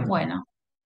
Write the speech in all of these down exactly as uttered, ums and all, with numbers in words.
Bueno,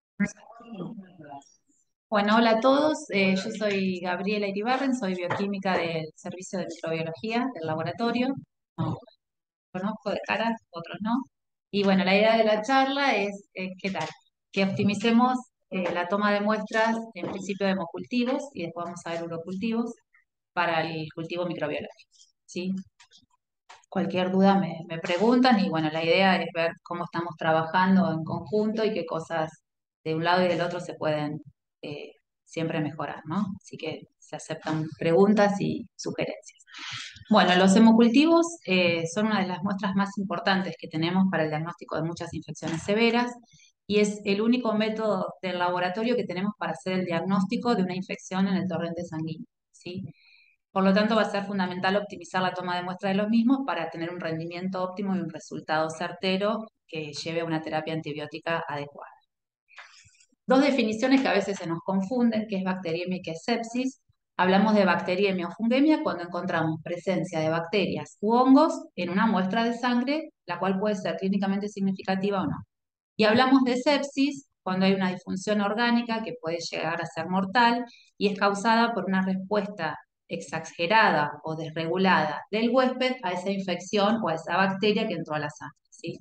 bueno, hola a todos. Eh, yo soy Gabriela Iribarren, soy bioquímica del Servicio de Microbiología del laboratorio. No, conozco de cara, otros no. Y bueno, la idea de la charla es, eh, ¿qué tal? Que optimicemos eh, la toma de muestras, en principio de hemocultivos, y después vamos a ver urocultivos, para el cultivo microbiológico. ¿Sí? Cualquier duda me, me preguntan y bueno, la idea es ver cómo estamos trabajando en conjunto y qué cosas de un lado y del otro se pueden eh, siempre mejorar, ¿no? Así que se aceptan preguntas y sugerencias. Bueno, los hemocultivos eh, son una de las muestras más importantes que tenemos para el diagnóstico de muchas infecciones severas y es el único método del laboratorio que tenemos para hacer el diagnóstico de una infección en el torrente sanguíneo, ¿sí? Por lo tanto, va a ser fundamental optimizar la toma de muestra de los mismos para tener un rendimiento óptimo y un resultado certero que lleve a una terapia antibiótica adecuada. Dos definiciones que a veces se nos confunden, que es bacteriemia y que es sepsis. Hablamos de bacteriemia o fungemia cuando encontramos presencia de bacterias u hongos en una muestra de sangre, la cual puede ser clínicamente significativa o no. Y hablamos de sepsis cuando hay una disfunción orgánica que puede llegar a ser mortal y es causada por una respuesta exagerada o desregulada del huésped a esa infección o a esa bacteria que entró a la sangre, ¿sí?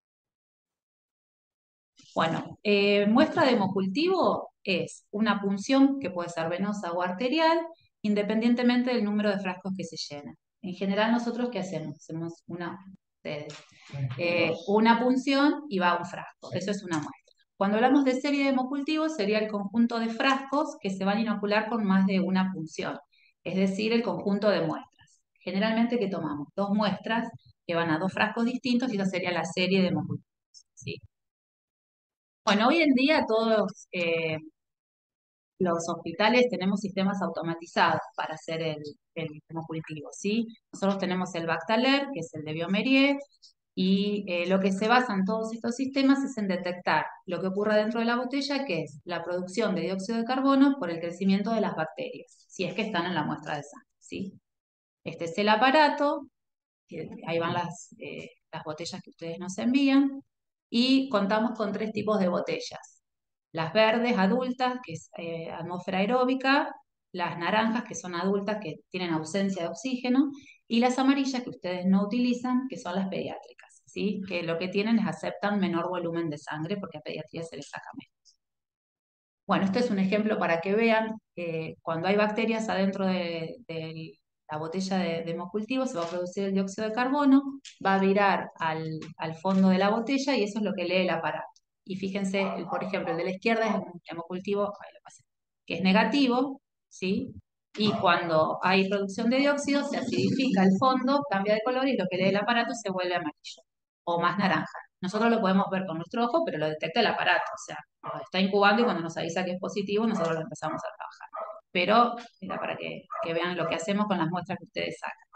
Bueno, eh, muestra de hemocultivo es una punción que puede ser venosa o arterial, independientemente del número de frascos que se llenan. En general, nosotros, ¿qué hacemos? Hacemos una, ustedes, eh, una punción y va a un frasco. Eso es una muestra. Cuando hablamos de serie de hemocultivos, sería el conjunto de frascos que se van a inocular con más de una punción, es decir, el conjunto de muestras. Generalmente, ¿qué tomamos? Dos muestras que van a dos frascos distintos y esa sería la serie de hemocultivos, ¿sí? Bueno, hoy en día todos eh, los hospitales tenemos sistemas automatizados para hacer el, el hemocultivo, ¿sí? Nosotros tenemos el Bactaler, que es el de Biomerie, y eh, lo que se basan todos estos sistemas es en detectar lo que ocurre dentro de la botella, que es la producción de dióxido de carbono por el crecimiento de las bacterias, si es que están en la muestra de sangre, ¿sí? Este es el aparato, que ahí van las, eh, las botellas que ustedes nos envían, y contamos con tres tipos de botellas. Las verdes adultas, que es eh, atmósfera aeróbica, las naranjas, que son adultas, que tienen ausencia de oxígeno, y las amarillas, que ustedes no utilizan, que son las pediátricas, ¿sí? Que lo que tienen es aceptan menor volumen de sangre porque a pediatría se les saca menos. Bueno, este es un ejemplo para que vean que cuando hay bacterias adentro de, de la botella de, de hemocultivo se va a producir el dióxido de carbono, va a virar al, al fondo de la botella y eso es lo que lee el aparato. Y fíjense, el- por ejemplo, el de la izquierda es un hemocultivo ay, lo pasé, que es negativo, ¿sí? Y cuando hay producción de dióxido se acidifica el fondo, cambia de color y lo que lee el aparato se vuelve amarillo o más naranja. Nosotros lo podemos ver con nuestro ojo, pero lo detecta el aparato, o sea, lo está incubando y cuando nos avisa que es positivo, nosotros lo empezamos a trabajar. Pero era para que, que vean lo que hacemos con las muestras que ustedes sacan.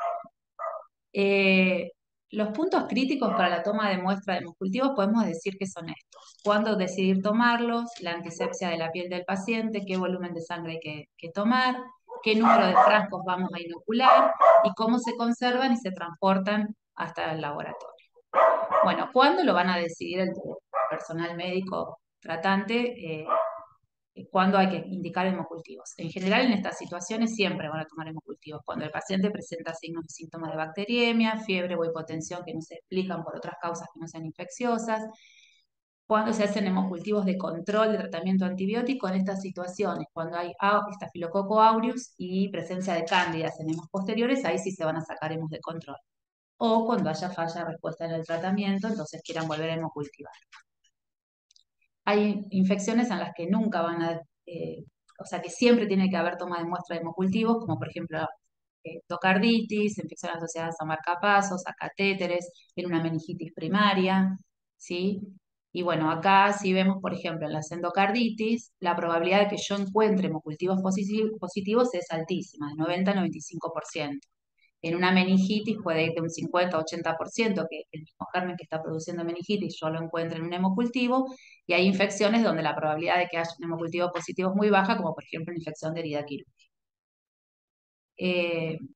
Eh, los puntos críticos para la toma de muestra de hemocultivos podemos decir que son estos. Cuándo decidir tomarlos, la antisepsia de la piel del paciente, qué volumen de sangre hay que, que tomar, qué número de frascos vamos a inocular y cómo se conservan y se transportan hasta el laboratorio. Bueno, ¿cuándo lo van a decidir el personal médico tratante? Eh, ¿Cuándo hay que indicar hemocultivos? En general, en estas situaciones siempre van a tomar hemocultivos. Cuando el paciente presenta signos y síntomas de bacteriemia, fiebre o hipotensión que no se explican por otras causas que no sean infecciosas. Cuando se hacen hemocultivos de control de tratamiento antibiótico en estas situaciones, cuando hay estafilococo aureus y presencia de cándidas en hemos posteriores, ahí sí se van a sacar hemos de control. O cuando haya falla de respuesta en el tratamiento, entonces quieran volver a hemocultivar. Hay infecciones en las que nunca van a, eh, o sea, que siempre tiene que haber toma de muestra de hemocultivos, como por ejemplo eh, endocarditis, infecciones asociadas a marcapasos, a catéteres, en una meningitis primaria, ¿sí? Y bueno, acá si vemos, por ejemplo, en las endocarditis, la probabilidad de que yo encuentre hemocultivos positivos es altísima, de noventa a noventa y cinco por ciento. En una meningitis puede ir de un cincuenta a ochenta por ciento, que el mismo germen que está produciendo meningitis yo lo encuentro en un hemocultivo, y hay infecciones donde la probabilidad de que haya un hemocultivo positivo es muy baja, como por ejemplo una infección de herida quirúrgica. Eh,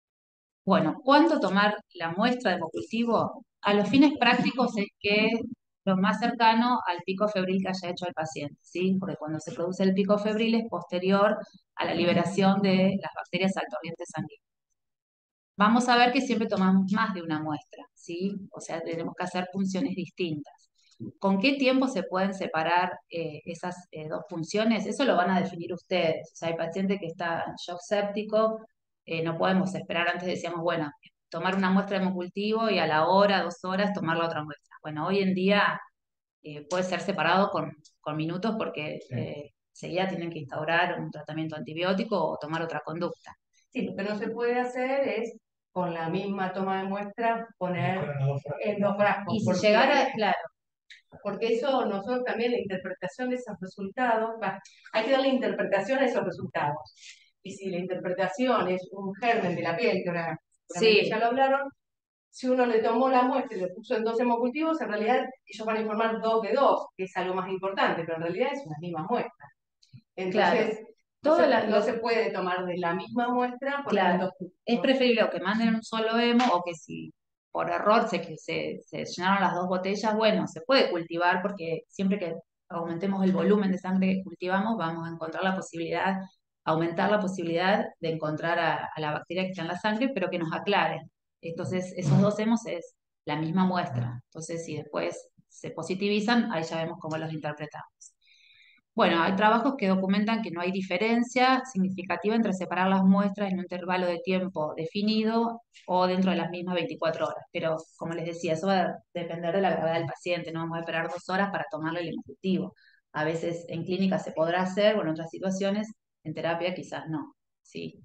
bueno, ¿cuándo tomar la muestra de hemocultivo? A los fines prácticos es que lo más cercano al pico febril que haya hecho el paciente, ¿sí? Porque cuando se produce el pico febril es posterior a la liberación de las bacterias al torrente sanguíneo. Vamos a ver que siempre tomamos más de una muestra, ¿sí? O sea, tenemos que hacer funciones distintas. ¿Con qué tiempo se pueden separar eh, esas eh, dos funciones? Eso lo van a definir ustedes. O sea, hay paciente que está en shock séptico, eh, no podemos esperar. Antes decíamos, bueno, tomar una muestra de hemocultivo y a la hora, dos horas, tomar la otra muestra. Bueno, hoy en día eh, puede ser separado con, con minutos porque Sí. eh, enseguida tienen que instaurar un tratamiento antibiótico o tomar otra conducta. Sí, lo que no se puede hacer es con la misma toma de muestra poner en dos frascos. Y si porque, llegara, claro, porque eso nosotros también la interpretación de esos resultados, va, hay que darle interpretación a esos resultados. Y si la interpretación es un germen de la piel, que ahora seguramente sí, ya lo hablaron, si uno le tomó la muestra y le puso en dos hemocultivos, en realidad ellos van a informar dos de dos, que es algo más importante, pero en realidad es una misma muestra. claro. Entonces, no Toda se, la, no lo- se puede tomar de la misma muestra poner en claro, dos es cultivos. preferible o que manden un solo hemo o que si por error se, que se, se llenaron las dos botellas, bueno, se puede cultivar porque siempre que aumentemos el volumen de sangre que cultivamos, vamos a encontrar la posibilidad, aumentar la posibilidad de encontrar a, a la bacteria que está en la sangre, pero que nos aclaren. Entonces, esos dos hemos es la misma muestra. Entonces, si después se positivizan, ahí ya vemos cómo los interpretamos. Bueno, hay trabajos que documentan que no hay diferencia significativa entre separar las muestras en un intervalo de tiempo definido o dentro de las mismas veinticuatro horas. Pero, como les decía, eso va a depender de la gravedad del paciente. No vamos a esperar dos horas para tomarle el ejecutivo. A veces en clínica se podrá hacer, o en otras situaciones, en terapia quizás no. Sí.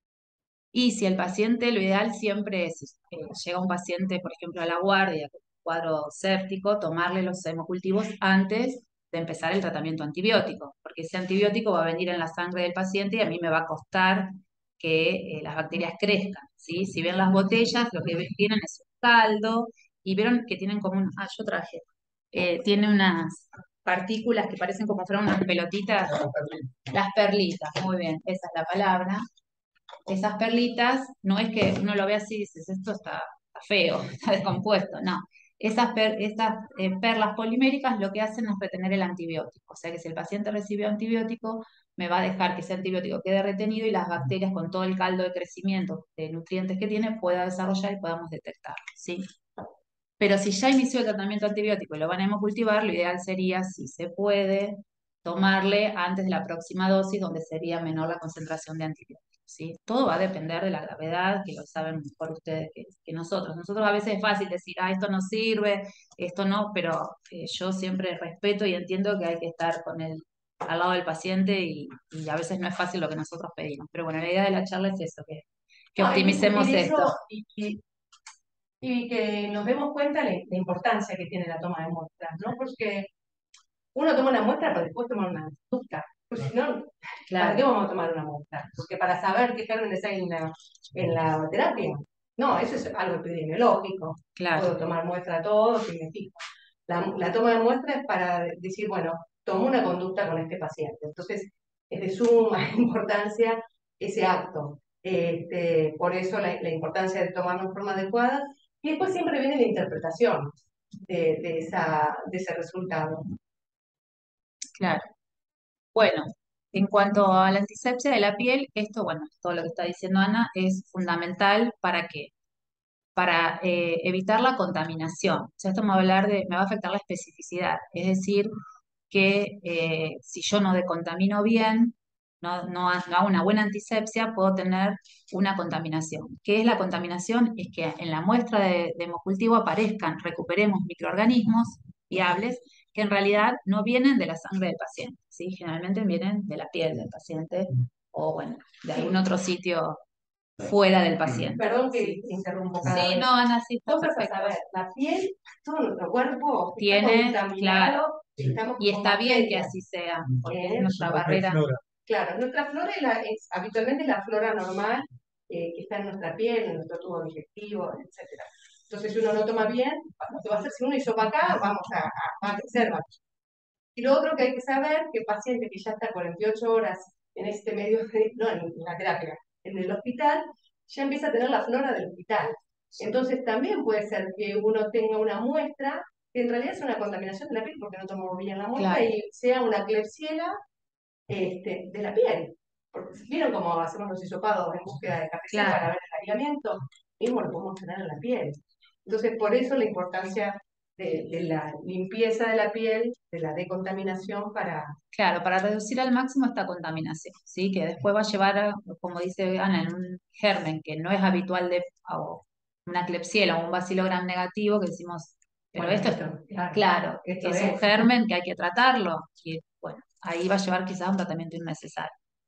Y si el paciente, lo ideal siempre es, eh, llega un paciente, por ejemplo, a la guardia con un cuadro séptico, tomarle los hemocultivos antes de empezar el tratamiento antibiótico, porque ese antibiótico va a venir en la sangre del paciente y a mí me va a costar que eh, las bacterias crezcan, ¿sí? Si ven las botellas, lo que vienen es un caldo y vieron que tienen como un... Ah, yo traje. Eh, tiene unas partículas que parecen como si fueran unas pelotitas. Las perlitas, muy bien, esa es la palabra. Esas perlitas, no es que uno lo ve así y dices, esto está, está feo, está descompuesto, no. Esas, per- estas eh, perlas poliméricas lo que hacen es retener el antibiótico. O sea que si el paciente recibió antibiótico, me va a dejar que ese antibiótico quede retenido y las bacterias con todo el caldo de crecimiento de nutrientes que tiene pueda desarrollar y podamos detectarlo, ¿sí? Pero si ya inició el tratamiento antibiótico y lo van a hemocultivar, lo ideal sería, si se puede, tomarle antes de la próxima dosis, donde sería menor la concentración de antibióticos, ¿sí? Todo va a depender de la gravedad, que lo saben mejor ustedes que, que nosotros. Nosotros a veces es fácil decir, ah, esto no sirve, esto no, pero eh, yo siempre respeto y entiendo que hay que estar con el, al lado del paciente y, y a veces no es fácil lo que nosotros pedimos. Pero bueno, la idea de la charla es eso, que, que No, hay que optimicemos discutir esto. eso y, y- y que nos demos cuenta de la importancia que tiene la toma de muestras, ¿no? Porque uno toma una muestra para después tomar una conducta. Pues si no, ¿para qué Claro, vamos a tomar una muestra? Porque para saber qué gérmenes hay en la, en la terapia. No, eso es algo epidemiológico. Puedo claro. tomar muestra a todos y me fijo. La, la toma de muestra es para decir, bueno, tomo una conducta con este paciente. Entonces, es de suma importancia ese acto. Este, por eso la, la importancia de tomarlo en forma adecuada. Y después siempre viene la interpretación de, de, esa, de ese resultado. Claro. Bueno, en cuanto a la antisepsia de la piel, esto, bueno, todo lo que está diciendo Ana es fundamental para qué, para eh, evitar la contaminación. O sea, esto me va a hablar de, me va a afectar la especificidad, es decir, que eh, si yo no decontamino bien, no, no, ha- no hago una buena antisepsia, puedo tener una contaminación. ¿Qué es la contaminación? Es que en la muestra de, de hemocultivo aparezcan, recuperemos microorganismos viables que en realidad no vienen de la sangre del paciente, ¿sí? Generalmente vienen de la piel del paciente o, bueno, de algún Sí, otro sitio fuera del paciente. perdón que ¿Sí? te interrumpo cada Sí, vez. no, Ana, sí está Cosas a perfecto. saber, la piel, todo nuestro cuerpo está Tiene, claro, contaminado, estamos y con está bien que bacterias. así sea, porque es ¿Eh? nuestra barrera. Claro, nuestra flora es, la- es habitualmente la flora normal eh, que está en nuestra piel, en nuestro tubo digestivo, etcétera. Entonces, si uno no toma bien, lo que va a hacer si uno hizo para acá, vamos a, a, a crecer más. Y lo otro que hay que saber, que el paciente que ya está cuarenta y ocho horas en este medio, de- no en la terapia, en el hospital, ya empieza a tener la flora del hospital. Entonces también puede ser que uno tenga una muestra que en realidad es una contaminación de la piel porque no tomó bien la muestra Claro, y sea una Klebsiella este, de la piel. Porque si vieron cómo hacemos los hisopados en búsqueda de K P C para claro. ver el aislamiento, mismo lo podemos tener en la piel. Entonces, por eso la importancia de, de la limpieza de la piel, de la decontaminación para... Claro, para reducir al máximo esta contaminación, ¿sí? Que después va a llevar, a, como dice Ana, en un germen que no es habitual de o una Klebsiella o un Bacillus gram negativo, que decimos, pero Bueno, esto es, esto, claro, claro, esto es un es. germen que hay que tratarlo, y bueno, ahí va a llevar quizás un tratamiento innecesario.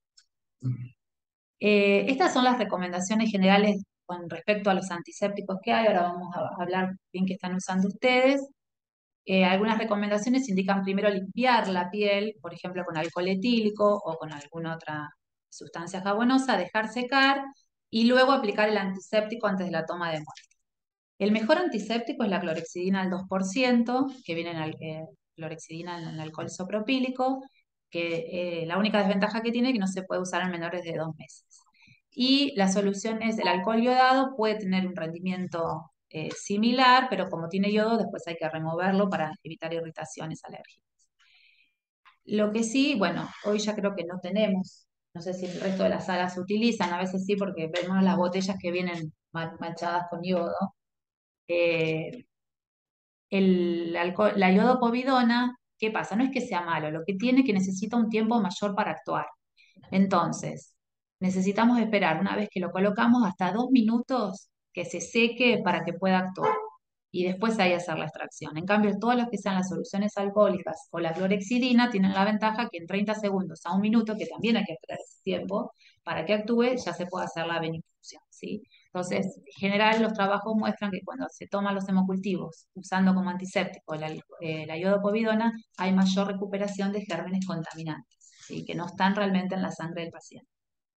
Eh, estas son las recomendaciones generales con respecto a los antisépticos que hay. Ahora vamos a hablar bien que están usando ustedes. Eh, algunas recomendaciones indican primero limpiar la piel, por ejemplo, con alcohol etílico o con alguna otra sustancia jabonosa, dejar secar y luego aplicar el antiséptico antes de la toma de muestra. El mejor antiséptico es la clorexidina al dos por ciento, que viene en al- eh, clorexidina en el alcohol isopropílico, que eh, la única desventaja que tiene es que no se puede usar en menores de dos meses. Y las soluciones del alcohol iodado puede tener un rendimiento eh, similar, pero como tiene yodo, después hay que removerlo para evitar irritaciones alérgicas. Lo que sí, bueno, hoy ya creo que no tenemos, no sé si el resto de las salas se utilizan, a veces sí porque vemos las botellas que vienen ma- manchadas con yodo. Eh, el alcohol, la iodopovidona, ¿qué pasa? No es que sea malo, lo que tiene es que necesita un tiempo mayor para actuar. Entonces, necesitamos esperar una vez que lo colocamos hasta dos minutos que se seque para que pueda actuar y después ahí hacer la extracción. En cambio, todos los que sean las soluciones alcohólicas o la clorexidina tienen la ventaja que en treinta segundos a un minuto, que también hay que esperar ese tiempo para que actúe, ya se puede hacer la venifusión, ¿sí? Entonces, en general, los trabajos muestran que cuando se toman los hemocultivos usando como antiséptico la, eh, la iodopovidona, hay mayor recuperación de gérmenes contaminantes, ¿sí? Que no están realmente en la sangre del paciente.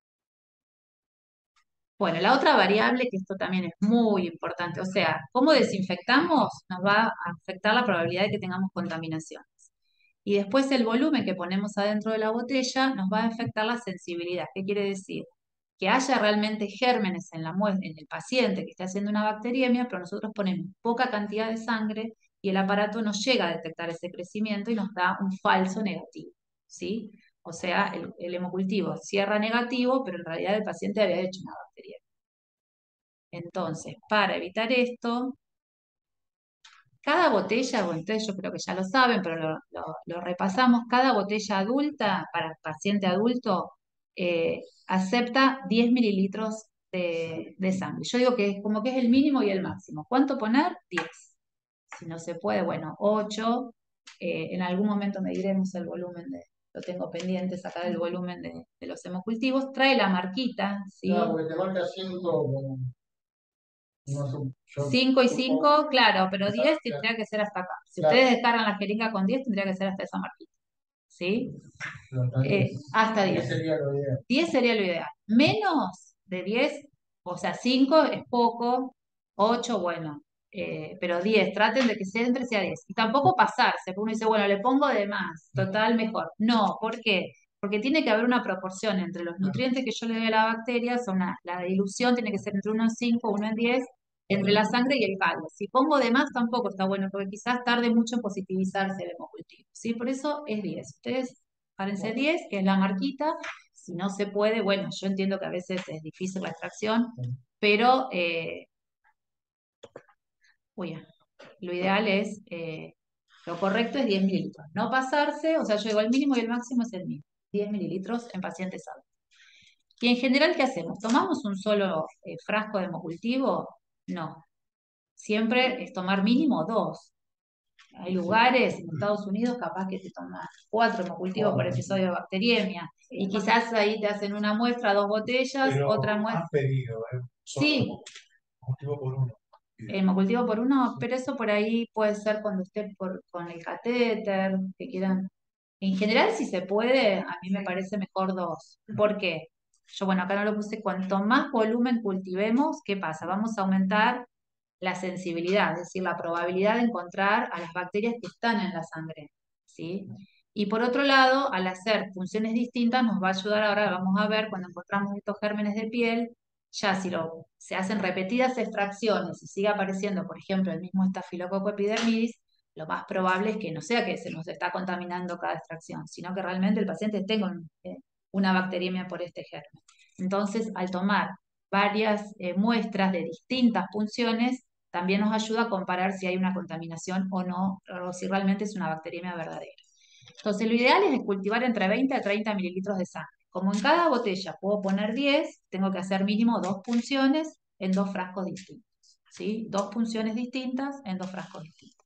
Bueno, la otra variable, que esto también es muy importante, o sea, cómo desinfectamos nos va a afectar la probabilidad de que tengamos contaminaciones. Y después el volumen que ponemos adentro de la botella nos va a afectar la sensibilidad. ¿Qué quiere decir? Que haya realmente gérmenes en la mue- en el paciente que esté haciendo una bacteriemia, pero nosotros ponemos poca cantidad de sangre y el aparato no llega a detectar ese crecimiento y nos da un falso negativo, ¿sí? O sea, el, el hemocultivo cierra negativo, pero en realidad el paciente había hecho una bacteria. Entonces, para evitar esto, cada botella, bueno, ustedes yo creo que ya lo saben, pero lo, lo- lo repasamos, cada botella adulta para paciente adulto eh, acepta diez mililitros de, de sangre. Yo digo que es como que es el mínimo y el máximo. ¿Cuánto poner? Diez. Si no se puede, bueno, ocho. Eh, en algún momento mediremos el volumen de, lo tengo pendiente, sacar el volumen de, de los hemocultivos. Trae la marquita, ¿sí? Claro, porque te marca cinco como no su- yo cinco y supongo. cinco, claro, pero diez Claro, tendría que ser hasta acá. Si claro, ustedes descargan la jeringa con diez, tendría que ser hasta esa marquita, ¿sí? pero hasta Eh, diez. hasta diez diez. sería lo ideal. diez sería lo ideal. Menos de diez, o sea, cinco es poco, ocho, bueno, eh, pero diez, traten de que siempre sea diez. Y tampoco pasarse, porque uno dice, bueno, le pongo de más, total, mejor. No, ¿por qué? Porque tiene que haber una proporción entre los nutrientes que yo le doy a la bacteria, son una- la dilución tiene que ser entre uno en cinco, uno en diez, entre la sangre y el caldo. Si pongo de más tampoco está bueno, porque quizás tarde mucho en positivizarse el hemocultivo, ¿sí? Por eso es diez. Ustedes párense diez, que es la marquita. Si no se puede, bueno, yo entiendo que a veces es difícil la extracción, pero eh, uy, ah, lo ideal es, eh, lo correcto es diez mililitros. No pasarse, o sea, yo digo el mínimo y el máximo es el mismo, diez mililitros en pacientes adultos. Y en general, ¿qué hacemos? ¿Tomamos un solo eh, frasco de hemocultivo? No. Siempre es tomar mínimo dos. Hay lugares en Estados Unidos capaz que te tomas cuatro hemocultivos por episodio de bacteriemia. Y quizás ahí te hacen una muestra, dos botellas, Pero otra muestra. han pedido, ¿eh? Solo Sí, motivo por uno. hemocultivo por uno, pero eso por ahí puede ser cuando esté por, con el catéter, que quieran. En general, si se puede, a mí me parece mejor dos. ¿Por qué? Yo, bueno, acá no lo puse. Cuanto más volumen cultivemos, ¿qué pasa? Vamos a aumentar la sensibilidad, es decir, la probabilidad de encontrar a las bacterias que están en la sangre, ¿sí? Y por otro lado, al hacer funciones distintas, nos va a ayudar, ahora vamos a ver, cuando encontramos estos gérmenes de piel, ya si lo, se hacen repetidas extracciones y sigue apareciendo, por ejemplo, el mismo estafilococo epidermidis, lo más probable es que no sea que se nos está contaminando cada extracción, sino que realmente el paciente tenga un, eh, una bacteriemia por este germen. Entonces, al tomar varias eh, muestras de distintas punciones, también nos ayuda a comparar si hay una contaminación o no, o si realmente es una bacteriemia verdadera. Entonces, lo ideal es cultivar entre veinte a treinta mililitros de sangre. Como en cada botella puedo poner diez, tengo que hacer mínimo dos punciones en dos frascos distintos. ¿Sí? Dos punciones distintas en dos frascos distintos.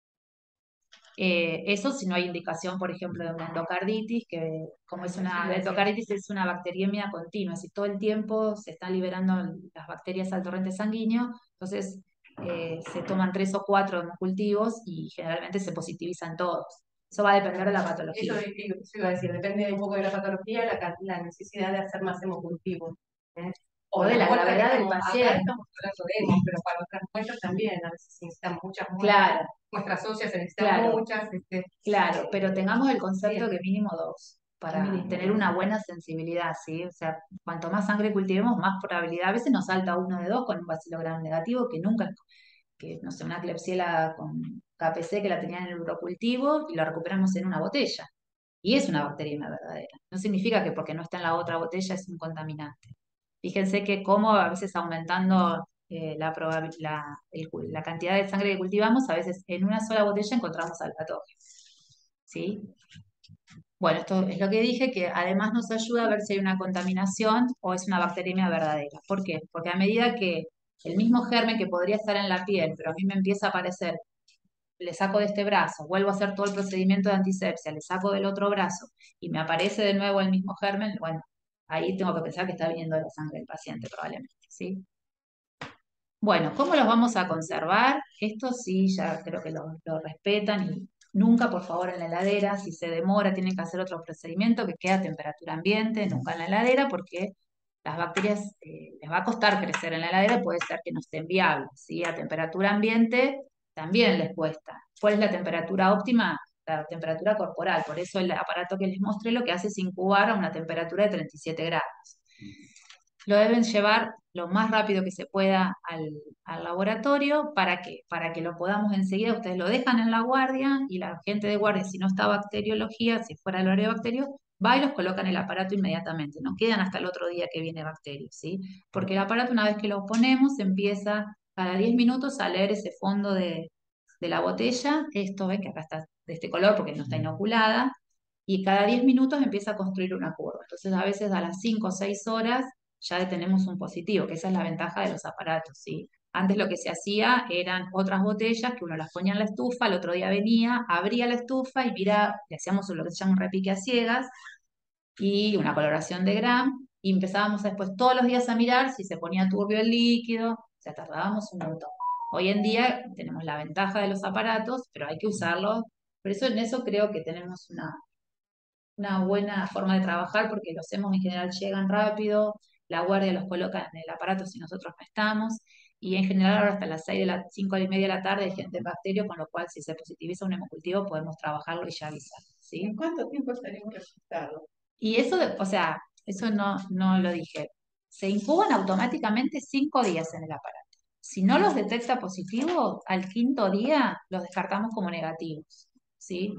Eh, eso si no hay indicación, por ejemplo, de una endocarditis, que como es una la endocarditis es una bacteriemia continua, si todo el tiempo se están liberando las bacterias al torrente sanguíneo, entonces eh, se toman tres o cuatro hemocultivos y generalmente se positivizan todos. Eso va a depender de la patología. Eso, eso iba a decir, depende un poco de la patología, la, la necesidad de hacer más hemocultivos. ¿eh? O de la gravedad del paciente. Acá estamos hablando de hemos, pero para otras muestras también, a veces se necesitan muchas muestras. Claro. Muestras óseas se necesitan Claro. muchas. Este, Claro, pero tengamos el concepto que mínimo dos, para Mínimo. tener una buena sensibilidad, ¿sí? O sea, cuanto más sangre cultivemos, más probabilidad. A veces nos salta uno de dos con un bacilogramo negativo, que nunca, que no sé, una Klebsiella con K P C que la tenían en el urocultivo y la recuperamos en una botella. Y es una bacteriemia verdadera. No significa que porque no está en la otra botella es un contaminante. Fíjense que como a veces aumentando eh, la, probabil- la, el- la cantidad de sangre que cultivamos, a veces en una sola botella encontramos al patógeno. ¿Sí? Bueno, esto es lo que dije, que además nos ayuda a ver si hay una contaminación o es una bacteriemia verdadera. ¿Por qué? Porque a medida que el mismo germen que podría estar en la piel, pero a mí me empieza a aparecer, le saco de este brazo, vuelvo a hacer todo el procedimiento de antisepsia, le saco del otro brazo y me aparece de nuevo el mismo germen, bueno, ahí tengo que pensar que está viniendo de la sangre del paciente probablemente, ¿sí? Bueno, ¿cómo los vamos a conservar? Esto sí, ya creo que lo, lo respetan y nunca, por favor, en la heladera. Si se demora, tienen que hacer otro procedimiento que quede a temperatura ambiente, nunca en la heladera, porque las bacterias eh, les va a costar crecer en la heladera, puede ser que no estén viables, ¿sí? A temperatura ambiente también les cuesta. ¿Cuál es la temperatura óptima? La temperatura corporal. Por eso el aparato que les mostré lo que hace es incubar a una temperatura de treinta y siete grados. Lo deben llevar lo más rápido que se pueda al, al laboratorio para que, para que lo podamos enseguida. Ustedes lo dejan en la guardia y la gente de guardia, si no está bacteriología, si fuera el horario de bacterio, va y los coloca en el aparato inmediatamente. No quedan hasta el otro día que viene bacterio, ¿sí? Porque el aparato, una vez que lo ponemos, empieza cada diez minutos a leer ese fondo de, de la botella. Esto, ves que acá está de este color porque no está inoculada. Y cada diez minutos empieza a construir una curva. Entonces, a veces a las cinco o seis horas ya tenemos un positivo, que esa es la ventaja de los aparatos, ¿sí? Antes lo que se hacía eran otras botellas que uno las ponía en la estufa, el otro día venía, abría la estufa y mira, le hacíamos lo que se llama un repique a ciegas y una coloración de Gram, y empezábamos después todos los días a mirar si se ponía turbio el líquido, o sea, tardábamos un montón. Hoy en día tenemos la ventaja de los aparatos, pero hay que usarlos. Por eso en eso creo que tenemos una, una buena forma de trabajar porque los hemos en general llegan rápido, la guardia los coloca en el aparato si nosotros no estamos, y en general ahora hasta las seis de la, cinco y media de la tarde hay gente en bacterio, con lo cual si se positiviza un hemocultivo podemos trabajarlo y ya avisar, ¿sí? ¿En cuánto tiempo estaríamos resultados? Y eso, de- o sea, eso no, no lo dije. Se incuban automáticamente cinco días en el aparato. Si no los detecta positivos, al quinto día los descartamos como negativos, ¿sí?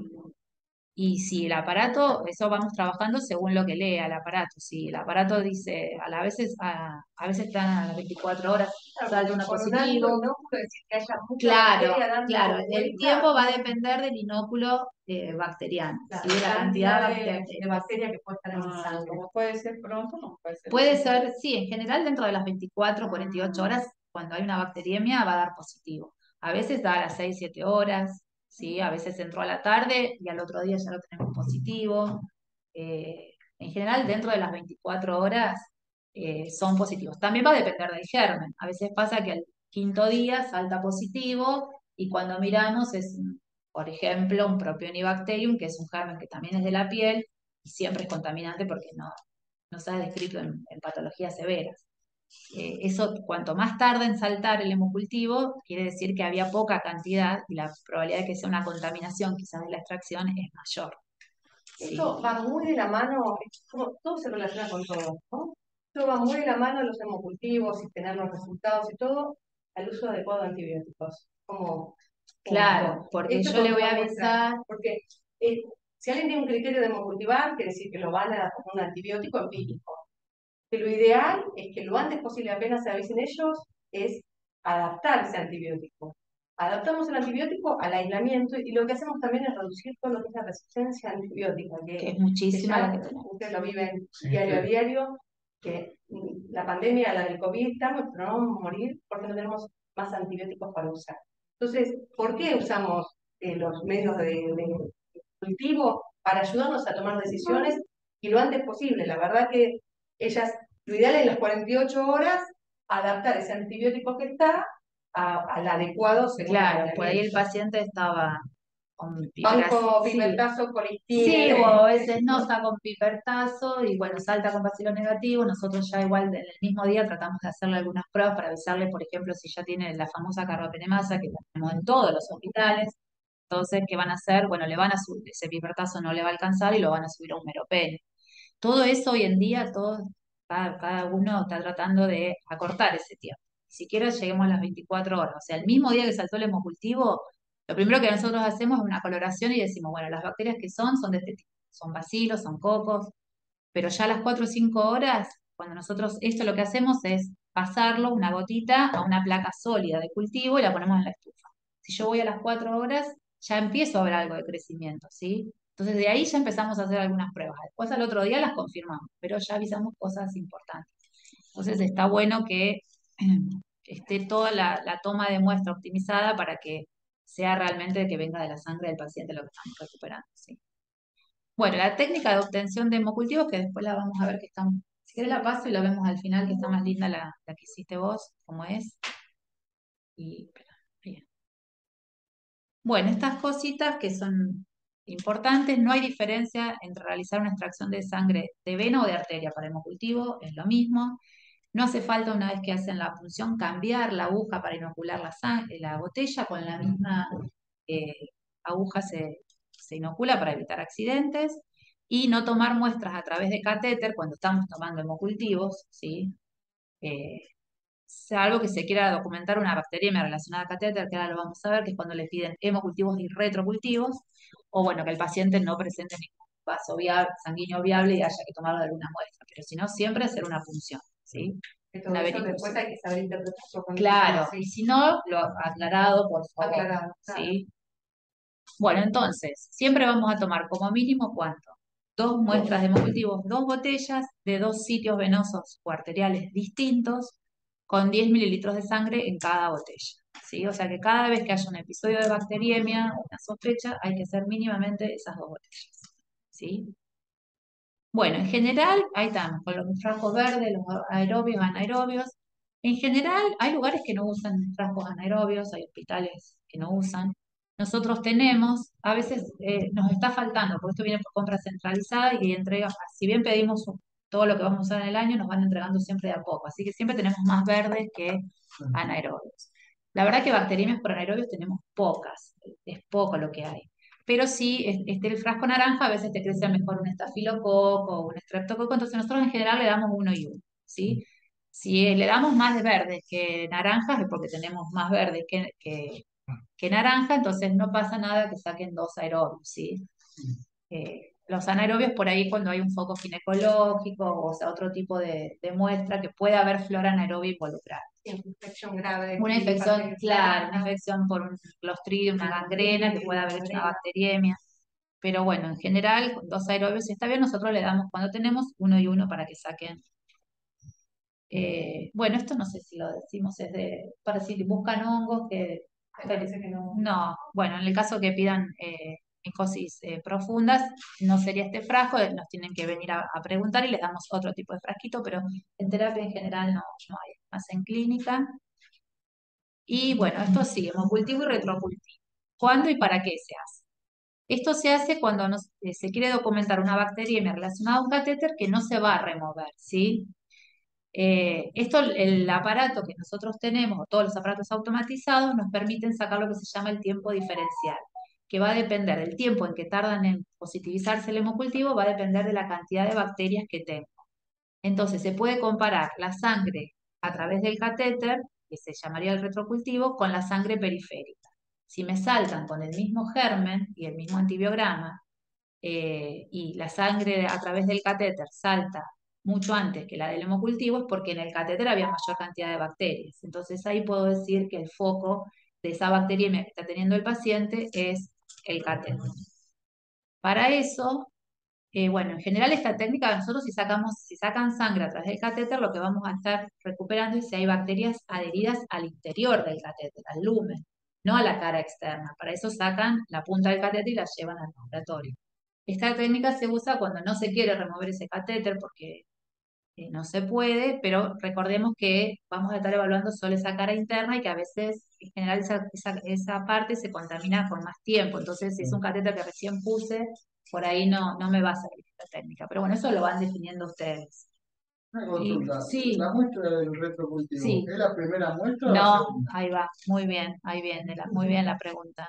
Y si el aparato, eso vamos trabajando según lo que lea el aparato. Si el aparato dice, a la veces, a, a veces están a las veinticuatro horas, salta uno Por un positivo. alto, no puede decir que haya mucha Claro, bacteria dando claro. El vuelta. tiempo va a depender del inóculo eh, bacteriano, Claro, ¿sí? De la cantidad de de, bacterias. de bacteria que puede estar en mi Ah, sangre. como puede ser pronto, no puede ser. Puede ser, sí, en general dentro de las veinticuatro, cuarenta y ocho horas, cuando hay una bacteriemia, va a dar positivo. A veces da a las seis, siete horas, ¿sí? A veces entró a la tarde y al otro día ya lo tenemos positivo. Eh, en general, dentro de las veinticuatro horas eh, son positivos. También va a depender del germen. A veces pasa que al quinto día salta positivo y cuando miramos es, por ejemplo, un Propionibacterium, que es un germen que también es de la piel y siempre es contaminante porque no, no se ha descrito en, en patologías severas. Eh, eso, cuanto más tarda en saltar el hemocultivo, quiere decir que había poca cantidad y la probabilidad de que sea una contaminación quizás de la extracción es mayor. Sí. Esto va muy de la mano, es como, todo se relaciona con todo, ¿no? Esto va muy de la mano de los hemocultivos y tener los resultados y todo al uso adecuado de antibióticos. Como Claro, porque Esto yo con le voy a una muestra, avisar, porque eh, si alguien tiene un criterio de hemocultivar, quiere decir que lo van a dar como un antibiótico empírico. Que lo ideal es que lo antes posible, apenas se avisen ellos, es adaptar ese antibiótico. Adaptamos el antibiótico al aislamiento y lo que hacemos también es reducir todo lo que es la resistencia antibiótica, que que, es que muchísima la ya que tenemos. ustedes lo viven Sí, diario a sí. diario, que mm, la pandemia, la del COVID, estamos, pero no vamos a morir porque no tenemos más antibióticos para usar. Entonces, ¿por qué usamos eh, los medios de, de cultivo? Para ayudarnos a tomar decisiones y lo antes posible. La verdad que ellas, lo ideal es en las cuarenta y ocho horas, adaptar ese antibiótico que está a- al adecuado según el Claro, por ahí el aislamiento. paciente estaba con Banco, piperas, sí, pipertazo, sí, colistina. o a veces no está con pipertazo y bueno, salta con bacilo negativo. Nosotros ya igual en el mismo día tratamos de hacerle algunas pruebas para avisarle, por ejemplo, si ya tiene la famosa carbapenemasa que la tenemos en todos los hospitales. Entonces, ¿qué van a hacer? Bueno, le van a subir, ese pipertazo no le va a alcanzar y lo van a subir a un meropene. Todo eso hoy en día, todos, cada, cada uno está tratando de acortar ese tiempo. Ni siquiera lleguemos a las veinticuatro horas. O sea, el mismo día que saltó el hemocultivo, lo primero que nosotros hacemos es una coloración y decimos, bueno, las bacterias que son, son de este tipo. Son bacilos, son cocos, pero ya a las cuatro o cinco horas, cuando nosotros esto lo que hacemos es pasarlo, una gotita, a una placa sólida de cultivo y la ponemos en la estufa. Si yo voy a las cuatro horas, ya empiezo a ver algo de crecimiento, ¿sí? Entonces de ahí ya empezamos a hacer algunas pruebas. Después al otro día las confirmamos, pero ya avisamos cosas importantes. Entonces está bueno que esté toda la, la toma de muestra optimizada para que sea realmente que venga de la sangre del paciente lo que estamos recuperando, ¿sí? Bueno, la técnica de obtención de hemocultivos, que después la vamos a ver que está, si querés la paso y la vemos al final, que está más linda la, la que hiciste vos, como es. Y, espera, bien. Bueno, estas cositas que son importantes, no hay diferencia entre realizar una extracción de sangre de vena o de arteria para hemocultivo, es lo mismo. No hace falta una vez que hacen la punción cambiar la aguja para inocular la, sangre, la botella, con la misma eh, aguja se, se inocula para evitar accidentes y no tomar muestras a través de catéter cuando estamos tomando hemocultivos, ¿sí? Eh, Salvo que se quiera documentar una bacteriemia relacionada a catéter, que ahora lo vamos a ver, que es cuando le piden hemocultivos y retrocultivos, o bueno, que el paciente no presente ningún vaso viable, sanguíneo viable y haya que tomarlo de alguna muestra, pero si no, siempre hacer una punción, ¿sí? Que todo Una eso después verificación. hay que saber interpretarlo con Claro, y sí, si no, lo aclarado, por favor, aclarado. Claro. ¿sí? Bueno, entonces, siempre vamos a tomar como mínimo ¿cuánto? Dos muestras de hemocultivos, dos botellas de dos sitios venosos o arteriales distintos, con diez mililitros de sangre en cada botella, ¿sí? O sea que cada vez que haya un episodio de bacteriemia o una sospecha, hay que hacer mínimamente esas dos botellas, ¿sí? Bueno, en general, ahí estamos, con los frascos verdes, los aerobios, anaerobios. En general, hay lugares que no usan frascos anaerobios, hay hospitales que no usan. Nosotros tenemos, a veces eh, nos está faltando, porque esto viene por compra centralizada y entrega, si bien pedimos todo lo que vamos a usar en el año, nos van entregando siempre de a poco. Así que siempre tenemos más verdes que anaerobios. La verdad que bacteriemias por anaerobios tenemos pocas, es poco lo que hay. Pero si es- este, el frasco naranja, a veces te crece mejor un estafilococo o un estreptococo, entonces nosotros en general le damos uno y uno, ¿sí? Si eh, le damos más de verdes que naranjas, es porque tenemos más verdes que, que, que naranja, entonces no pasa nada que saquen dos aerobios, ¿sí? Eh, los anaerobios por ahí cuando hay un foco ginecológico, o sea, otro tipo de, de muestra que puede haber flora anaerobia involucrada. Una infección grave. Una de infección, bacterias. claro, una infección por un clostridio, una gangrena, que puede haber hecho una bacteriemia. Pero bueno, en general, con dos aerobios, si está bien, nosotros le damos cuando tenemos uno y uno para que saquen. Eh, bueno, esto no sé si lo decimos, es de, para si buscan hongos que... Me parece que no. No, bueno, en el caso que pidan eh, micosis eh, profundas, no sería este frasco, eh, nos tienen que venir a, a preguntar y les damos otro tipo de frasquito, pero en terapia en general no, no hay, más en clínica. Y bueno, esto sí, hemocultivo y retrocultivo. ¿Cuándo y para qué se hace? Esto se hace cuando nos- eh, se quiere documentar una bacteriemia relacionada a un catéter que no se va a remover, ¿sí? Eh, esto, el aparato que nosotros tenemos, o todos los aparatos automatizados, nos permiten sacar lo que se llama el tiempo diferencial, que va a depender del tiempo en que tardan en positivizarse el hemocultivo, va a depender de la cantidad de bacterias que tengo. Entonces, se puede comparar la sangre a través del catéter, que se llamaría el retrocultivo, con la sangre periférica. Si me saltan con el mismo germen y el mismo antibiograma, eh, y la sangre a través del catéter salta mucho antes que la del hemocultivo, es porque en el catéter había mayor cantidad de bacterias. Entonces ahí puedo decir que el foco de esa bacteriemia que está teniendo el paciente es el catéter. Para eso, eh, bueno, en general esta técnica, nosotros si sacamos, si sacan sangre a través del catéter, lo que vamos a estar recuperando es si hay bacterias adheridas al interior del catéter, al lumen, no a la cara externa. Para eso sacan la punta del catéter y la llevan al laboratorio. Esta técnica se usa cuando no se quiere remover ese catéter porque eh, no se puede, pero recordemos que vamos a estar evaluando solo esa cara interna y que a veces, en general, esa, esa, esa parte se contamina con más tiempo. Entonces, si es un catéter que recién puse, por ahí no, no me va a servir esta técnica. Pero bueno, eso lo van definiendo ustedes. Una Y, consulta. sí, La muestra del retrocultivo, sí. ¿es la primera muestra o la No, segunda? ahí va, muy bien, ahí viene, la, muy bien la pregunta.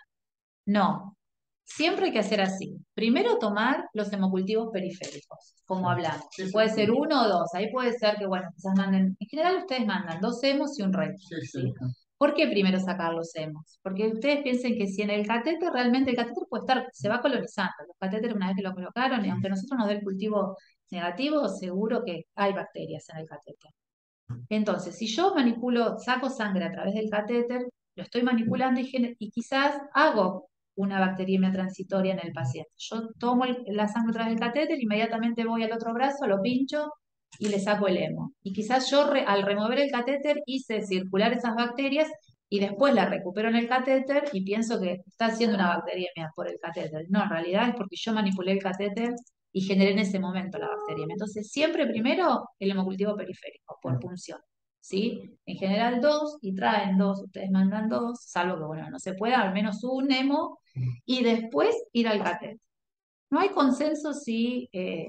No, siempre hay que hacer así. Primero tomar los hemocultivos periféricos, como hablamos. Sí, sí, Puede sí. ser uno o dos. Ahí puede ser que, bueno, quizás manden. En general ustedes mandan dos hemos y un retro. Sí, sí. ¿Sí? ¿Por qué primero sacar los hemos? Porque ustedes piensen que si en el catéter, realmente el catéter puede estar, se va colonizando. Los catéteres una vez que lo colocaron, y aunque a nosotros nos dé el cultivo negativo, seguro que hay bacterias en el catéter. Entonces, si yo manipulo, saco sangre a través del catéter, lo estoy manipulando y, gener- y quizás hago una bacteriemia transitoria en el paciente. Yo tomo el- la sangre a través del catéter, inmediatamente voy al otro brazo, lo pincho y le saco el hemo. Y quizás yo re- al remover el catéter hice circular esas bacterias y después las recupero en el catéter y pienso que está haciendo una bacteriemia por el catéter. No, en realidad es porque yo manipulé el catéter y generé en ese momento la bacteriemia. Entonces, siempre primero el hemocultivo periférico, por punción. ¿Sí? En general dos, y traen dos, ustedes mandan dos, salvo que, bueno, no se pueda, al menos un hemo, y después ir al catéter. No hay consenso si eh,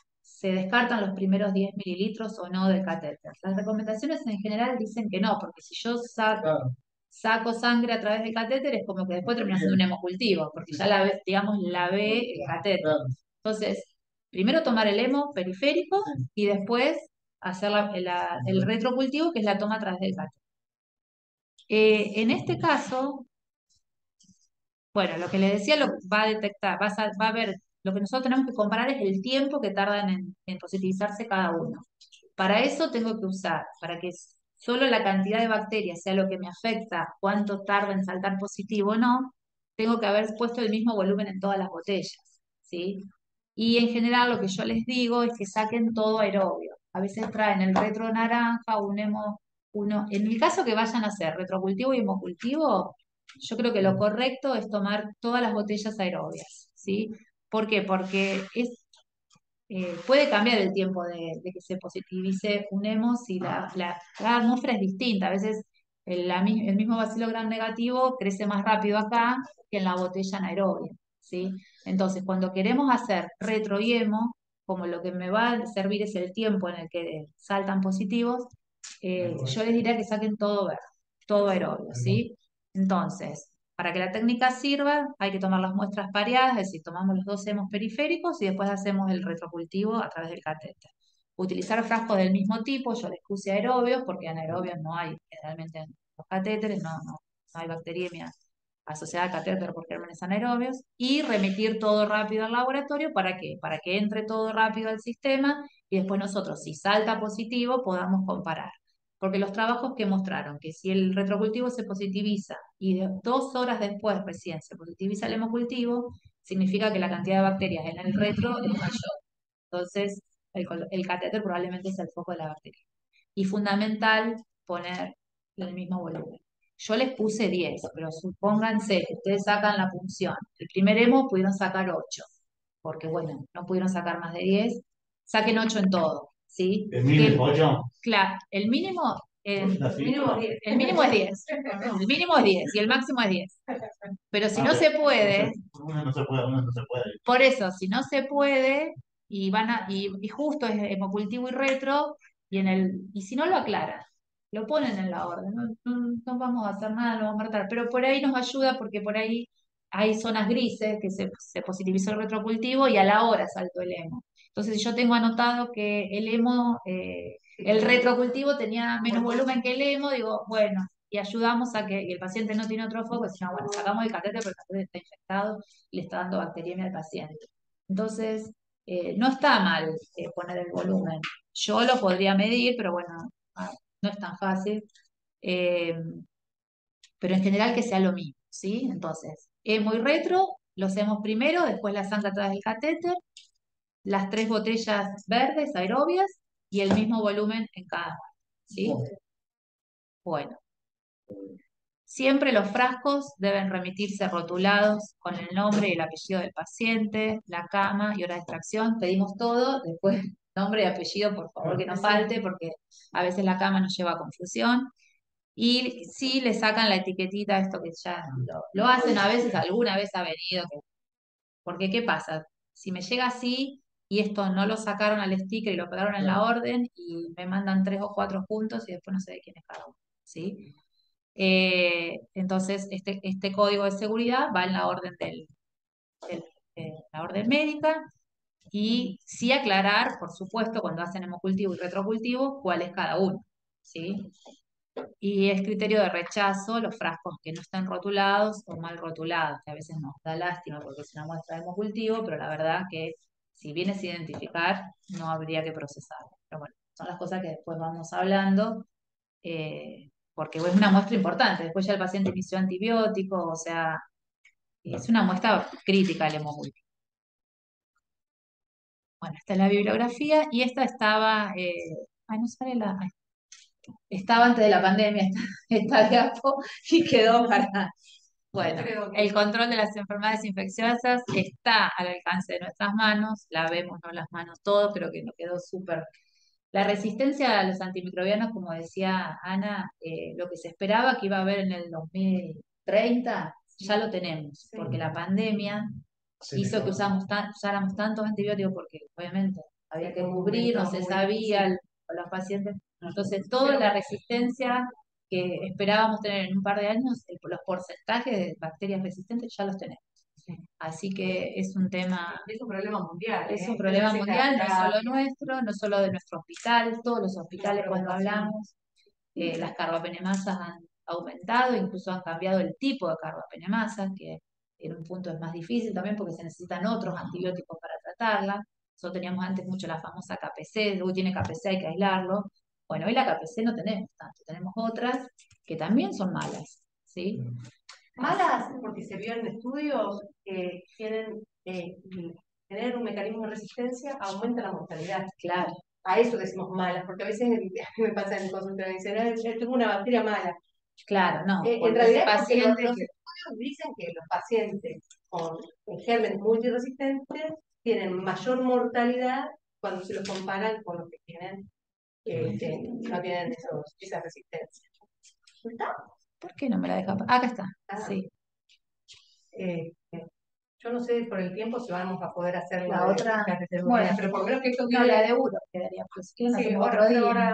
se descartan los primeros diez mililitros o no del catéter. Las recomendaciones en general dicen que no, porque si yo saco, Claro. saco sangre a través del catéter es como que después termina siendo un hemocultivo, porque ya la ve, digamos, la ve el catéter. Claro. Entonces, primero tomar el hemo periférico Sí. y después hacer la- la- el retrocultivo, que es la toma a través del catéter. Eh, en este caso, bueno, lo que les decía lo va a detectar, va a, va a ver, lo que nosotros tenemos que comparar es el tiempo que tardan en, en positivizarse cada uno. Para eso tengo que usar, para que solo la cantidad de bacterias sea lo que me afecta, cuánto tarda en saltar positivo o no, tengo que haber puesto el mismo volumen en todas las botellas, ¿sí? Y en general lo que yo les digo es que saquen todo aerobio. A veces traen el retro naranja, un hemo, uno. En el caso que vayan a hacer retrocultivo y hemocultivo, yo creo que lo correcto es tomar todas las botellas aerobias, ¿sí? ¿Por qué? Porque es, eh, puede cambiar el tiempo de, de que se positivice un hemo si la, la, cada atmósfera es distinta. A veces el, la mi- el mismo bacilo gram negativo crece más rápido acá que en la botella anaerobia, ¿sí? Entonces, cuando queremos hacer retro y hemo, como lo que me va a servir es el tiempo en el que saltan positivos, eh, yo les diría que saquen todo verde, todo aerobio, ¿sí? Entonces, para que la técnica sirva, hay que tomar las muestras pareadas, es decir, tomamos los dos hemos periféricos y después hacemos el retrocultivo a través del catéter. Utilizar frascos del mismo tipo, yo les puse aerobios, porque anaerobios no hay generalmente en los catéteres, no, no, no hay bacteriemia asociada al catéter por gérmenes anaerobios, y remitir todo rápido al laboratorio, ¿para qué? Para que entre todo rápido al sistema y después nosotros, si salta positivo, podamos comparar. Porque los trabajos que mostraron que si el retrocultivo se positiviza y de- dos horas después recién se positiviza el hemocultivo, significa que la cantidad de bacterias en el retro es mayor. Entonces, el, col- el catéter probablemente es el foco de la bacteria. Y fundamental poner el mismo volumen. Yo les puse diez, pero supónganse que ustedes sacan la punción. El primer hemo pudieron sacar ocho, porque bueno, no pudieron sacar más de diez. Saquen ocho en todo, ¿sí? ¿El mínimo es Que- ocho? Claro, el mínimo, el, No, sí. Mínimo diez. el mínimo es diez. El mínimo es diez y el máximo es diez. Pero si Ah, no pero- se puede, Uno no se puede, uno no se puede. por eso, si no se puede, y van a, y, y justo es hemocultivo y retro, y en el, y si no lo aclaran, lo ponen en la orden, no, no- no vamos a hacer nada, no vamos a matar, pero por ahí nos ayuda porque por ahí hay zonas grises que se, se positivizó el retrocultivo y a la hora saltó el hemo. Entonces, si yo tengo anotado que el hemo, eh, el retrocultivo tenía menos volumen que el hemo, digo, bueno, y ayudamos a que, y el paciente no tiene otro foco, sino, bueno, sacamos el catéter, pero el catéter está infectado y le está dando bacteriemia al paciente. Entonces, eh, no está mal eh, poner el volumen. Yo lo podría medir, pero bueno, ah, no es tan fácil. Eh, pero en general que sea lo mismo, ¿sí? Entonces, hemo y retro, lo hacemos primero, después la sangre atrás del catéter, las tres botellas verdes aerobias y el mismo volumen en cada una, ¿sí? Bueno, siempre los frascos deben remitirse rotulados con el nombre y el apellido del paciente, la cama y hora de extracción. Pedimos todo, después nombre y apellido, por favor, que no falte, porque a veces la cama nos lleva a confusión. Y sí le sacan la etiquetita, esto que ya lo, lo hacen a veces, alguna vez ha venido. que- Porque, ¿qué pasa? Si me llega así y esto no lo sacaron al sticker y lo pegaron en la orden y me mandan tres o cuatro juntos y después no sé de quién es cada uno, ¿sí? Eh, entonces, este, este código de seguridad va en la orden del, del- de la orden médica y sí aclarar, por supuesto, cuando hacen hemocultivo y retrocultivo, cuál es cada uno, ¿sí? Y es criterio de rechazo los frascos que no estén rotulados o mal rotulados, que a veces nos da lástima porque es una muestra de hemocultivo, pero la verdad que si vienes a identificar, no habría que procesarlo. Pero bueno, son las cosas que después vamos hablando, eh, porque es una muestra importante. Después ya el paciente inició antibióticos, o sea, es una muestra crítica el hemocultivo. Bueno, esta es la bibliografía y esta estaba, eh, ay, no sale la, estaba antes de la pandemia esta, esta diapo y quedó para, bueno, el control de las enfermedades infecciosas está al alcance de nuestras manos, la vemos, no las manos, todo, pero que nos quedó súper. La resistencia a los antimicrobianos, como decía Ana, eh, lo que se esperaba que iba a haber en el dos mil treinta, ya lo tenemos, porque la pandemia hizo que usamos tan- usáramos tantos antibióticos porque obviamente había que cubrir, no se sabía, el- los pacientes. Entonces, toda la resistencia que esperábamos tener en un par de años, el- los porcentajes de bacterias resistentes ya los tenemos. Así que es un tema, Es un problema mundial. es ¿eh? un problema Entonces, mundial, no la- solo nuestro, no solo de nuestro hospital, todos los hospitales cuando preocupación. hablamos, eh, las carbapenemasas han aumentado, incluso han cambiado el tipo de carbapenemasa, que en un punto es más difícil también porque se necesitan otros antibióticos para tratarla. Nosotros teníamos antes mucho la famosa K P C, luego tiene K P C, hay que aislarlo. Bueno, hoy la K P C no tenemos tanto, tenemos otras que también son malas, ¿sí? Malas porque se vio en estudios que tienen eh, tener un mecanismo de resistencia aumenta la mortalidad. Claro. A eso decimos malas, porque a veces me pasa en el consultorio, me dicen, "Ah, tengo una bacteria mala". Claro, no. Eh, en porque realidad ese es porque los, paciente los que- estudios dicen que los pacientes con gérmenes multiresistentes tienen mayor mortalidad cuando se los comparan con los que tienen, eh, que no tienen esos, esa resistencia. ¿Está? ¿Por qué no me la deja? pa- Acá está. Ah. Sí. Eh, eh, yo no sé por el tiempo si vamos a poder hacer La de otra- las heterogéneas, bueno. pero por lo menos que esto No, quede- la de Uro quedaría, pues que la Sí, hacemos ahora, otro pero día. ahora-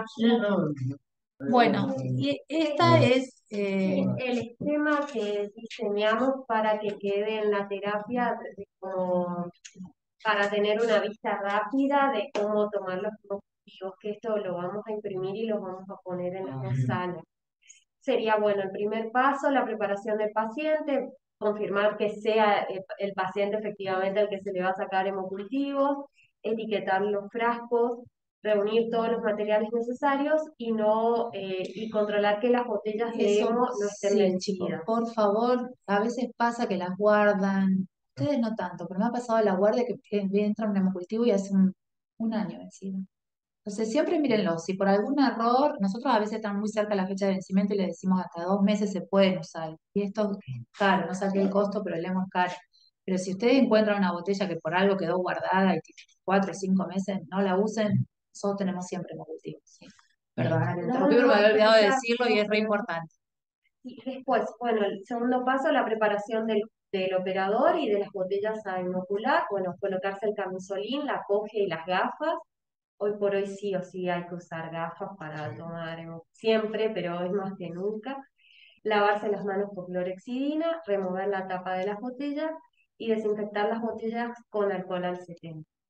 Bueno, y esta es eh, El esquema que diseñamos para que quede en la terapia de- como para tener una vista rápida de cómo tomar los objetivos, que esto lo vamos a imprimir y lo vamos a poner en las dos salas. Sería, bueno, el primer paso, la preparación del paciente, confirmar que sea el, el paciente efectivamente al que se le va a sacar hemocultivos, etiquetar los frascos, reunir todos los materiales necesarios y no eh, y controlar que las botellas de eso, hemo no estén sí, vencidas. chicos, por favor, a veces pasa que las guardan, ustedes no tanto, pero me ha pasado la guardia que que entra un hemocultivo y hace un, un año vencido. Entonces, siempre mírenlo, si por algún error, nosotros a veces estamos muy cerca de la fecha de vencimiento y le decimos hasta dos meses se pueden usar. Y esto es caro, no saqué el costo, pero el lemo es caro. Pero si ustedes encuentran una botella que por algo quedó guardada y tiene cuatro o cinco meses, no la usen, nosotros tenemos siempre hemocultivos. ¿Sí? Perdón, que te No, interrumpí, pero no, me había olvidado de exacto, decirlo y es re pero- importante. Y después, bueno, el segundo paso, la preparación del, del operador y de las botellas a inocular, bueno, colocarse el camisolín, la coge y las gafas. Hoy por hoy sí o sí hay que usar gafas para tomar hemo- siempre, pero es más que nunca. Lavarse las manos con clorexidina, remover la tapa de las botellas y desinfectar las botellas con alcohol al setenta.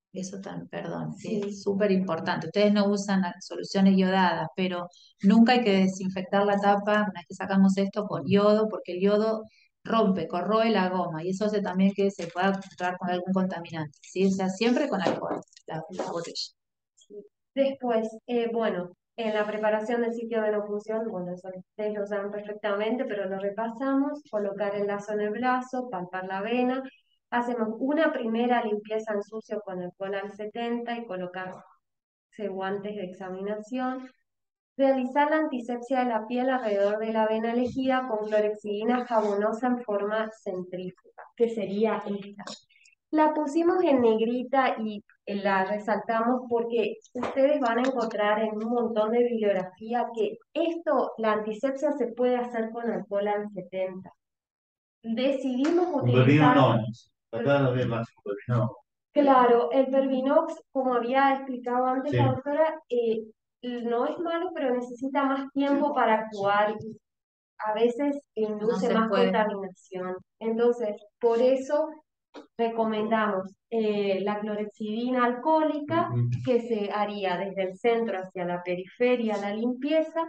Eso también, perdón, Sí. es súper importante. Ustedes no usan las soluciones iodadas, pero nunca hay que desinfectar la tapa una vez que sacamos esto con yodo, porque el yodo rompe, corroe la goma y eso hace también que se pueda encontrar con algún contaminante, ¿sí? O sea, siempre con alcohol, la, la botella. Después, eh, bueno, en la preparación del sitio de locución, bueno, eso ustedes lo saben perfectamente, pero lo repasamos, colocar el lazo en el brazo, palpar la vena, hacemos una primera limpieza en sucio con alcohol al setenta y colocarse guantes de examinación, realizar la antisepsia de la piel alrededor de la vena elegida con clorexidina jabonosa en forma centrífuga, que sería esta. La pusimos en negrita y la resaltamos porque ustedes van a encontrar en un montón de bibliografía que esto, la antisepsia se puede hacer con alcohol al setenta. Decidimos Un pepino utilizar, no. Acá no ve más un pepino. claro, el Pervinox, como había explicado antes Sí. la doctora, eh, no es malo, pero necesita más tiempo para actuar y a veces induce se más puede. contaminación. Entonces, por eso recomendamos eh, la clorexidina alcohólica, Ujú. que se haría desde el centro hacia la periferia, la limpieza,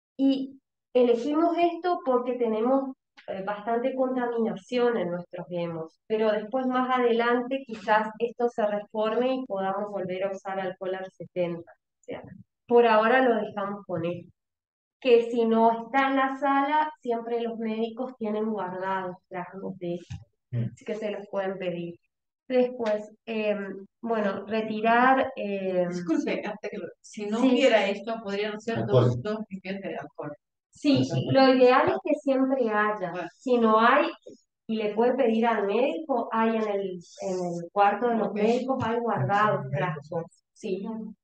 y elegimos esto porque tenemos eh, bastante contaminación en nuestros hemos, pero después más adelante quizás esto se reforme y podamos volver a usar alcohol al setenta. O sea, por ahora lo dejamos con esto. Que si no está en la sala, siempre los médicos tienen guardados frascos de esto, Mm. así que se los pueden pedir. Después, eh, bueno, retirar... eh, Disculpe, hasta que lo- si no Sí. hubiera esto, podrían ser Alcohol. dos, dos limpiezas de alcohol. sí, lo ideal es que siempre haya. Bueno. Si no hay, y le puede pedir al médico, hay en el, en el cuarto de los Ok. médicos, hay guardados frascos. Sí.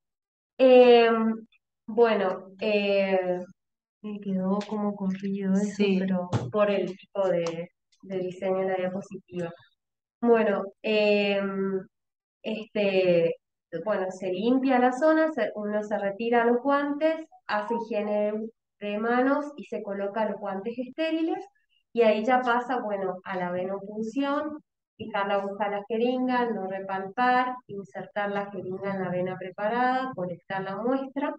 Eh, bueno, eh, me quedó como corrido eso, Sí. pero por el tipo de, de diseño de la diapositiva. Bueno, eh, este, bueno, se limpia la zona, se- uno se retira los guantes, hace higiene de manos y se coloca los guantes estériles y ahí ya pasa, bueno, a la venopunción, fijar la aguja a la jeringa, no repalpar, insertar la jeringa en la vena preparada, conectar la muestra.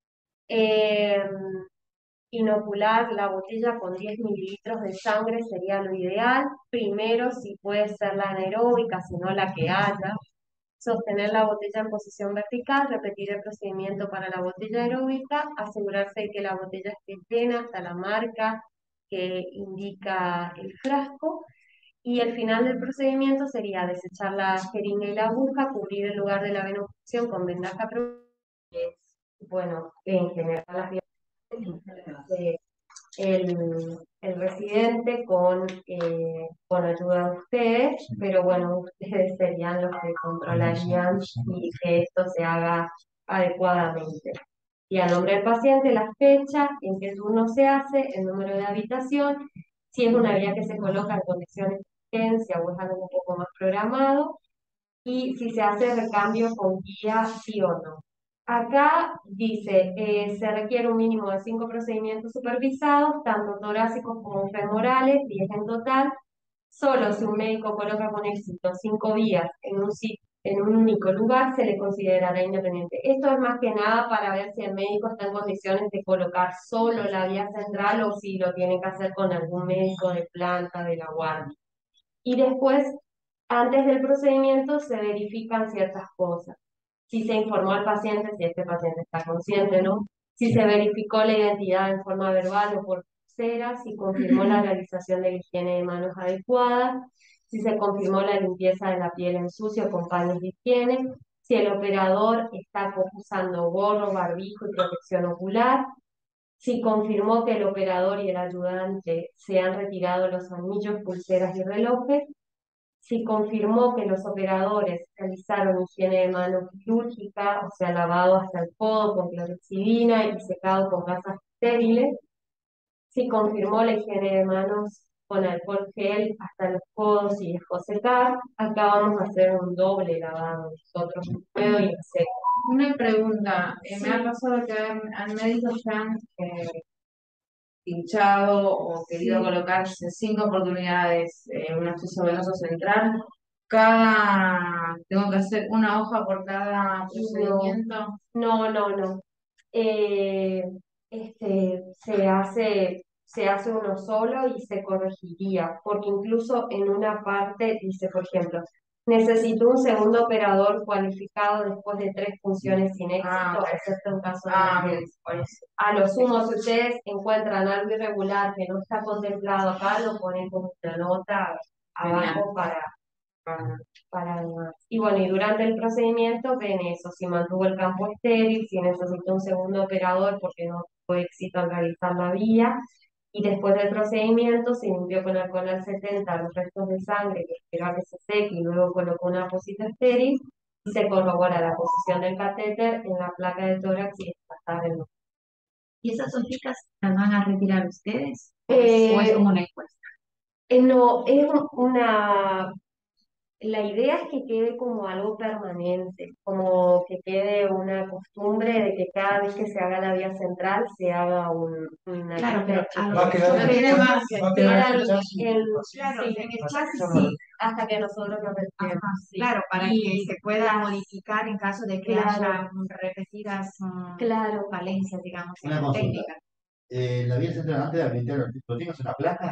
Eh, Inocular la botella con diez mililitros de sangre sería lo ideal. Primero, si puede ser la anaeróbica, si no la que haya. Sostener la botella en posición vertical, repetir el procedimiento para la botella aeróbica, asegurarse de que la botella esté llena hasta la marca que indica el frasco. Y el final del procedimiento sería desechar la jeringa y la aguja, cubrir el lugar de la venopunción con vendaja pro- que es, bueno, en general las de el, el residente con, eh, con ayuda de ustedes, pero bueno, ustedes serían los que controlarían y que esto se haga adecuadamente. Y a nombre del paciente, la fecha, en qué turno se hace, el número de habitación, si es una vía que se coloca en condiciones de urgencia o es algo un poco más programado, y si se hace recambio con guía, sí o no. Acá dice, eh, se requiere un mínimo de cinco procedimientos supervisados, tanto torácicos como femorales, diez en total. Solo si un médico coloca con éxito cinco vías en un, sit- en un único lugar, se le considerará independiente. Esto es más que nada para ver si el médico está en condiciones de colocar solo la vía central o si lo tiene que hacer con algún médico de planta, de la guardia. Y después, antes del procedimiento, se verifican ciertas cosas. Si se informó al paciente, si este paciente está consciente, ¿no? Si se verificó la identidad en forma verbal o por pulsera, si confirmó la realización de la higiene de manos adecuada, si se confirmó la limpieza de la piel en sucio con paños de higiene, si el operador está usando gorro, barbijo y protección ocular, si confirmó que el operador y el ayudante se han retirado los anillos, pulseras y relojes, si confirmó que los operadores realizaron higiene de manos quirúrgica, o sea, lavado hasta el codo con clorexidina y secado con gasas estériles, si confirmó la higiene de manos con alcohol gel hasta los codos y dejó secar, acá vamos a hacer un doble lavado, nosotros húmedo y seco. Una pregunta, eh, me Sí. ha pasado que han, han médicos que han eh, pinchado o querido Sí. colocarse en cinco oportunidades eh, un acceso venoso central cada, tengo que hacer una hoja por cada procedimiento. No, no, no. Eh, este, se hace, se hace uno solo y se corregiría, porque incluso en una parte dice, por ejemplo, necesito un segundo operador cualificado después de tres funciones sin éxito, Ah, ok. excepto en caso de Ah, bien, emergencia. por eso. A lo sumo, si ustedes encuentran algo irregular que no está contemplado acá, lo ponen como una nota abajo para, para, para demás. Y bueno, y durante el procedimiento ven eso, si mantuvo el campo estéril, si necesitó un segundo operador porque no tuvo éxito al realizar la vía, y después del procedimiento se limpió con alcohol al setenta los restos de sangre que esperó a que se seque y luego colocó una posita estéril y se corrobora la posición del catéter en la placa de tórax y desplazar el ¿Y esas hojitas las van a retirar ustedes? ¿O es Eh, como una encuesta? eh, no, es un- una, la idea es que quede como algo permanente, como que quede una costumbre de que cada vez que se haga la vía central se haga un, una Claro, pero lista de a lo Va a quedar yo en el creo chat, que va a quedar quedan en el chat. en, claro, sí, en el Así chat que sí, hasta que nosotros lo ajá, retiremos. Sí. claro, para Y que se pueda las- modificar en caso de que Claro. haya mm, repetidas mm, Claro, falencias, digamos, en Una la consulta. técnica. Eh, la vía central antes de habilitar el ¿lo tienes en la placa?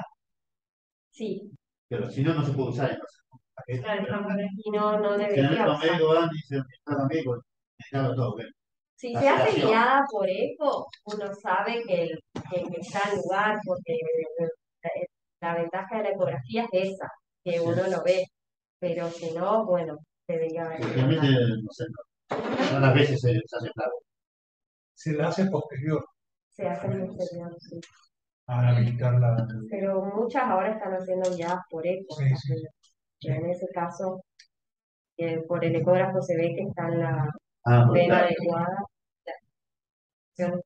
sí, Pero si no, no se puede usar entonces. ¿Para qué? y no, no Generalmente debería los usar. médicos van y dicen, está amigo, está todo bien. Si La se hace sedación. guiada por eco, uno sabe que el que, que está en lugar, porque la, la ventaja de la ecografía es esa, que uno lo ve, pero si no, bueno, debería haber. Realmente, no sé, no, unas veces se, se hace claro. Se la hace posterior Se hace en exterior, sí. a habilitar la. Pero muchas ahora están haciendo guiadas por eco, Sí, sí. que en ese caso, eh, por el ecógrafo se ve que está en la Ah, pues, vena claro. adecuada. Ya,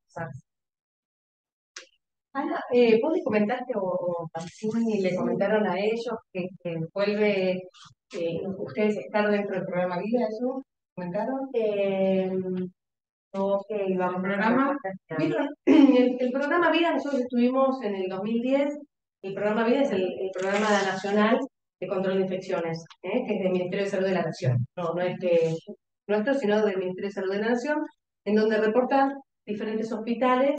Ana, eh, vos le comentaste o, o Pancini le comentaron a ellos que, que vuelve eh, ustedes estar dentro del programa Vida, ¿eso? ¿Comentaron? Eh, no, que íbamos a ¿Programa? ¿Vieron? El, el programa Vida, nosotros estuvimos en el dos mil diez, el programa Vida es el, el programa nacional de control de infecciones, ¿eh? Que es del Ministerio de Salud de la Nación, no, no es que nuestro, sino del Ministerio de Salud de la Nación, en donde reportan diferentes hospitales